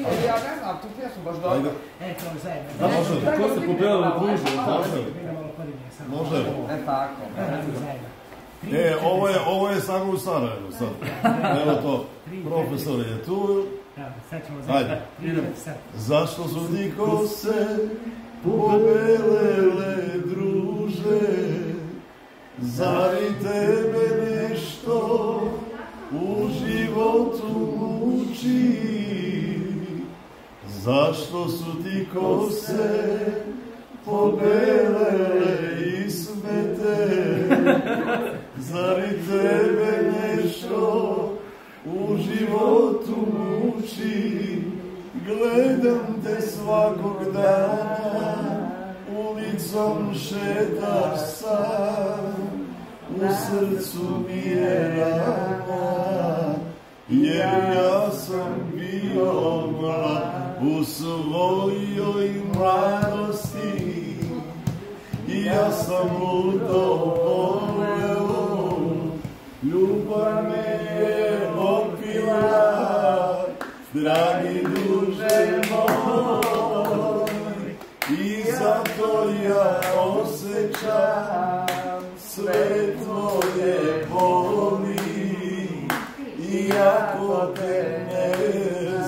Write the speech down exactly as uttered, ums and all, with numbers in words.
ja ne znam, tu pjesmu baš dobro. E, to zajedno. Da, može. Ko se popeo u družbu, može. Može. E, tako. E, ovo je, ovo je samo u Sarajevu sad. Evo to, profesor je tu. Sad ćemo zajedno. Zašto su ti kose pobelele, druže? Zar i tebe nešto u životu muči? Zašto su ti kose pobelele i smete? Zar i tebe nešto u životu muči? Gledam te svakog dana, ulicom šetaš sam, u srcu mi je rana, jer ja sam bio mlad u svojoj mladosti. I ja sam ludo voleo, ljubav me je opila, dragi druže moj, i zato ja osjećam sve tvoje boli, iako te ne